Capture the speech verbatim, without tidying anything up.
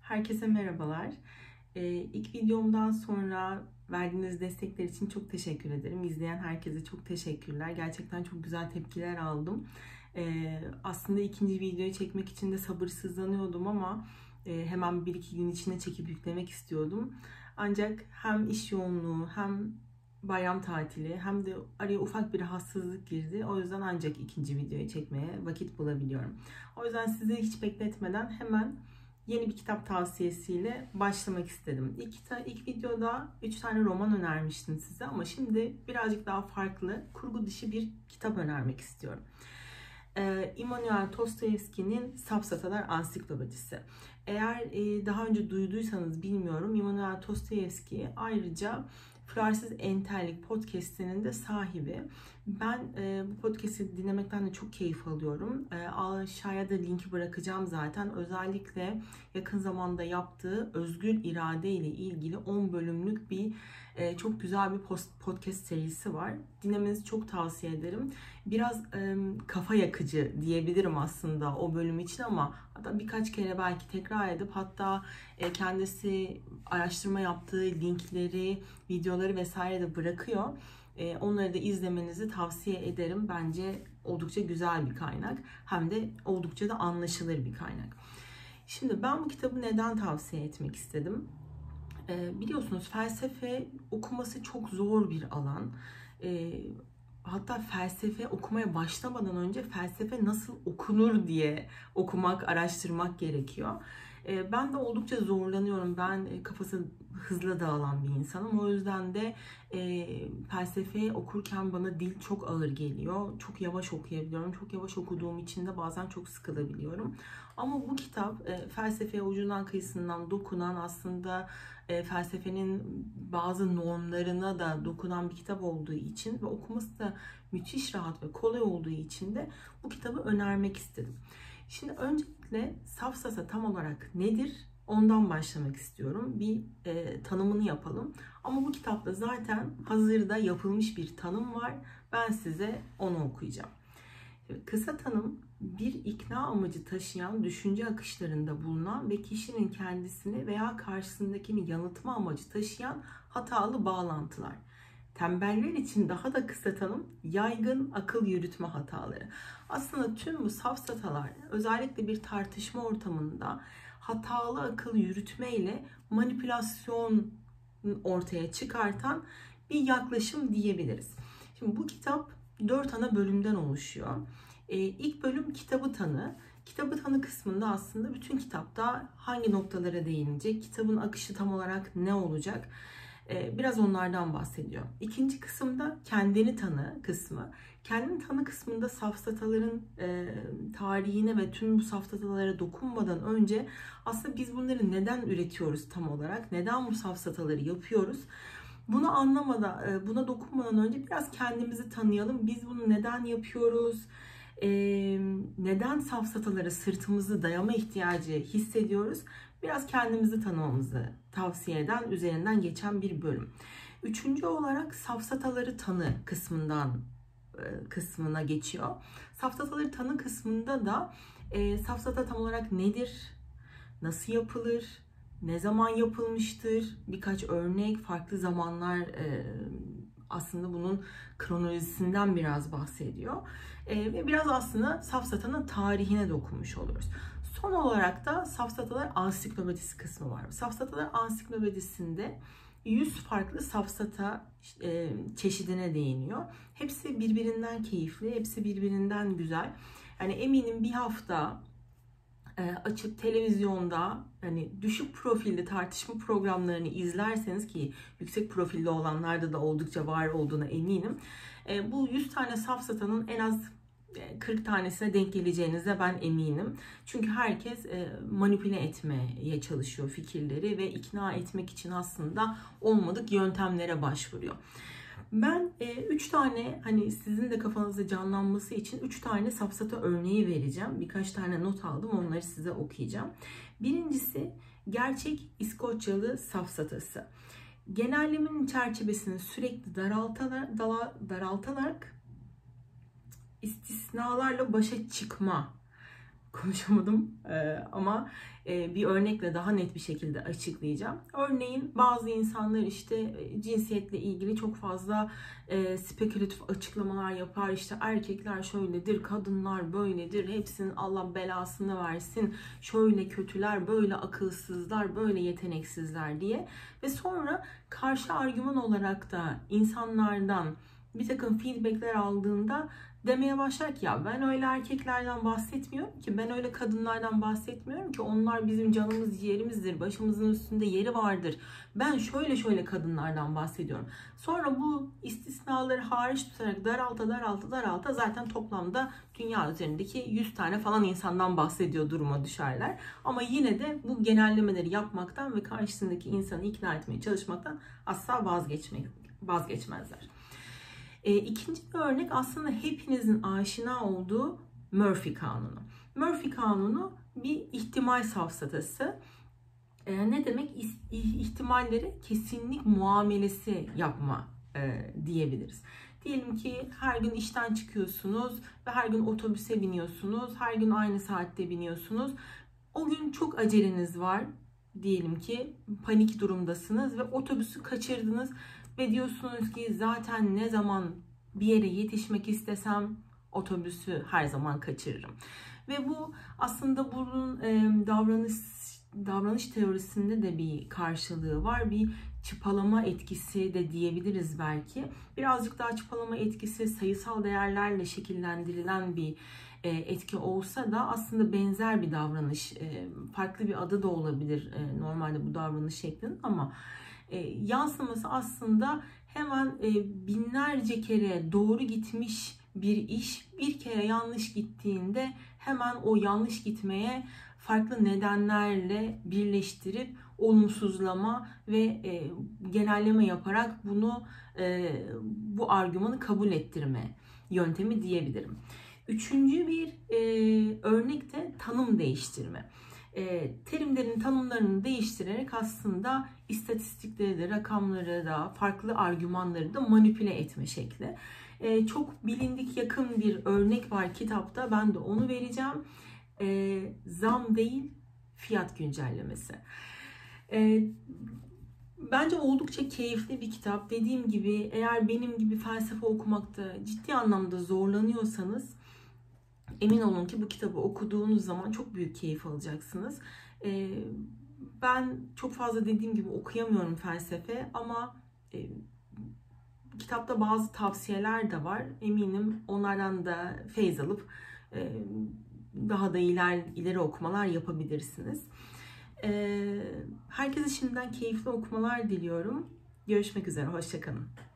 Herkese merhabalar. Ee, ilk videomdan sonra verdiğiniz destekler için çok teşekkür ederim. İzleyen herkese çok teşekkürler. Gerçekten çok güzel tepkiler aldım. Ee, aslında ikinci videoyu çekmek için de sabırsızlanıyordum ama e, hemen bir iki gün içinde çekip yüklemek istiyordum. Ancak hem iş yoğunluğu hem bayram tatili hem de araya ufak bir rahatsızlık girdi. O yüzden ancak ikinci videoyu çekmeye vakit bulabiliyorum. O yüzden sizi hiç bekletmeden hemen yeni bir kitap tavsiyesiyle başlamak istedim. İlk, ilk videoda üç tane roman önermiştim size ama şimdi birazcık daha farklı, kurgu dışı bir kitap önermek istiyorum. Ee, Immanuel Dostoyevski'nin Safsatalar Ansiklopedisi. Eğer e, daha önce duyduysanız bilmiyorum, Immanuel Dostoyevski ayrıca Fransız Entellik podcast'inin de sahibi. Ben e, bu podcast'i dinlemekten de çok keyif alıyorum. E, aşağıya da linki bırakacağım zaten. Özellikle yakın zamanda yaptığı Özgür İrade ile ilgili on bölümlük bir e, çok güzel bir post, podcast serisi var. Dinlemenizi çok tavsiye ederim. Biraz e, kafa yakıcı diyebilirim aslında o bölüm için ama hatta birkaç kere belki tekrar edip hatta e, kendisi araştırma yaptığı linkleri, videoları vesaire de bırakıyor. E, onları da izlemenizi tavsiye ederim. Bence oldukça güzel bir kaynak. Hem de oldukça da anlaşılır bir kaynak. Şimdi ben bu kitabı neden tavsiye etmek istedim? E, biliyorsunuz felsefe okuması çok zor bir alan. E, Hatta felsefe okumaya başlamadan önce felsefe nasıl okunur diye okumak, araştırmak gerekiyor. Ben de oldukça zorlanıyorum. Ben kafası hızlı dağılan bir insanım. O yüzden de e, felsefeyi okurken bana dil çok ağır geliyor. Çok yavaş okuyabiliyorum. Çok yavaş okuduğum için de bazen çok sıkılabiliyorum. Ama bu kitap e, felsefeye ucundan kıyısından dokunan, aslında e, felsefenin bazı normlarına da dokunan bir kitap olduğu için ve okuması da müthiş rahat ve kolay olduğu için de bu kitabı önermek istedim. Şimdi öncelikle safsata tam olarak nedir? Ondan başlamak istiyorum. Bir e, tanımını yapalım. Ama bu kitapta zaten hazırda yapılmış bir tanım var. Ben size onu okuyacağım. Kısa tanım, bir ikna amacı taşıyan düşünce akışlarında bulunan ve kişinin kendisini veya karşısındakini yanıltma amacı taşıyan hatalı bağlantılar. Tembeller için daha da kısa tanım, yaygın akıl yürütme hataları. Aslında tüm bu safsatalar özellikle bir tartışma ortamında hatalı akıl yürütme ile manipülasyon ortaya çıkartan bir yaklaşım diyebiliriz. Şimdi bu kitap dört ana bölümden oluşuyor. Ee, ilk bölüm kitabı tanı. Kitabı tanı kısmında aslında bütün kitapta hangi noktalara değinecek, kitabın akışı tam olarak ne olacak, biraz onlardan bahsediyor. İkinci kısımda kendini tanı kısmı. Kendini tanı kısmında safsataların e, tarihine ve tüm bu safsatalara dokunmadan önce aslında biz bunları neden üretiyoruz tam olarak? Neden bu safsataları yapıyoruz? Bunu anlamadan, buna dokunmadan önce biraz kendimizi tanıyalım. Biz bunu neden yapıyoruz? Ee, neden safsatalara sırtımızı dayama ihtiyacı hissediyoruz? Biraz kendimizi tanımamızı tavsiye eden, üzerinden geçen bir bölüm. Üçüncü olarak safsataları tanı kısmından kısmına geçiyor. Safsataları tanı kısmında da e, safsata tam olarak nedir? Nasıl yapılır? Ne zaman yapılmıştır? Birkaç örnek, farklı zamanlar e, aslında bunun kronolojisinden biraz bahsediyor. E, ve biraz aslında safsatanın tarihine dokunmuş oluyoruz. Son olarak da Safsatalar Ansiklopedisi kısmı var. Safsatalar Ansiklopedisi'nde yüz farklı safsata e, çeşidine değiniyor. Hepsi birbirinden keyifli, hepsi birbirinden güzel. Yani eminim bir hafta e, açıp televizyonda hani düşük profilli tartışma programlarını izlerseniz, ki yüksek profilli olanlarda da oldukça var olduğuna eminim. E, bu yüz tane safsatanın en az kırk tanesine denk geleceğinize ben eminim. Çünkü herkes manipüle etmeye çalışıyor fikirleri ve ikna etmek için aslında olmadık yöntemlere başvuruyor. Ben üç tane, hani sizin de kafanızda canlanması için üç tane safsata örneği vereceğim. Birkaç tane not aldım, onları size okuyacağım. Birincisi gerçek İskoçyalı safsatası. Genellemenin çerçevesini sürekli daraltarak, daraltarak istisnalarla başa çıkma konuşamadım ee, ama e, bir örnekle daha net bir şekilde açıklayacağım. Örneğin bazı insanlar işte e, cinsiyetle ilgili çok fazla e, spekülatif açıklamalar yapar. İşte erkekler şöyledir, kadınlar böyledir, hepsinin Allah belasını versin, şöyle kötüler, böyle akılsızlar, böyle yeteneksizler diye. Ve sonra karşı argüman olarak da insanlardan bir takım feedbackler aldığında demeye başlar ki ya ben öyle erkeklerden bahsetmiyorum ki, ben öyle kadınlardan bahsetmiyorum ki, onlar bizim canımız ciğerimizdir, başımızın üstünde yeri vardır. Ben şöyle şöyle kadınlardan bahsediyorum. Sonra bu istisnaları hariç tutarak daralta daralta daralta zaten toplamda dünya üzerindeki yüz tane falan insandan bahsediyor duruma düşerler. Ama yine de bu genellemeleri yapmaktan ve karşısındaki insanı ikna etmeye çalışmaktan asla vazgeçmek, vazgeçmezler. E, ikinci bir örnek aslında hepinizin aşina olduğu Murphy Kanunu. Murphy Kanunu bir ihtimal safsatası. E, ne demek? İhtimalleri kesinlik muamelesi yapma e, diyebiliriz. Diyelim ki her gün işten çıkıyorsunuz ve her gün otobüse biniyorsunuz. Her gün aynı saatte biniyorsunuz. O gün çok aceleniz var. Diyelim ki panik durumdasınız ve otobüsü kaçırdınız. Ve diyorsunuz ki zaten ne zaman bir yere yetişmek istesem otobüsü her zaman kaçırırım. Ve bu aslında bunun e, davranış davranış teorisinde de bir karşılığı var. Bir çıpalama etkisi de diyebiliriz belki. Birazcık daha çıpalama etkisi sayısal değerlerle şekillendirilen bir e, etki olsa da aslında benzer bir davranış. E, farklı bir adı da olabilir e, normalde bu davranış şeklinin, ama E, yansıması aslında hemen e, binlerce kere doğru gitmiş bir iş bir kere yanlış gittiğinde hemen o yanlış gitmeye farklı nedenlerle birleştirip olumsuzlama ve e, genelleme yaparak bunu e, bu argümanı kabul ettirme yöntemi diyebilirim. Üçüncü bir e, örnek de tanım değiştirme. E, terimlerin tanımlarını değiştirerek aslında istatistikleri de, rakamları da, farklı argümanları da manipüle etme şekli. E, çok bilindik, yakın bir örnek var kitapta. Ben de onu vereceğim. E, zam değil, fiyat güncellemesi. E, bence oldukça keyifli bir kitap. Dediğim gibi eğer benim gibi felsefe okumakta ciddi anlamda zorlanıyorsanız emin olun ki bu kitabı okuduğunuz zaman çok büyük keyif alacaksınız. Ee, ben çok fazla dediğim gibi okuyamıyorum felsefe, ama e, kitapta bazı tavsiyeler de var. Eminim onlardan da feyz alıp e, daha da iler, ileri okumalar yapabilirsiniz. E, herkese şimdiden keyifli okumalar diliyorum. Görüşmek üzere, hoşça kalın.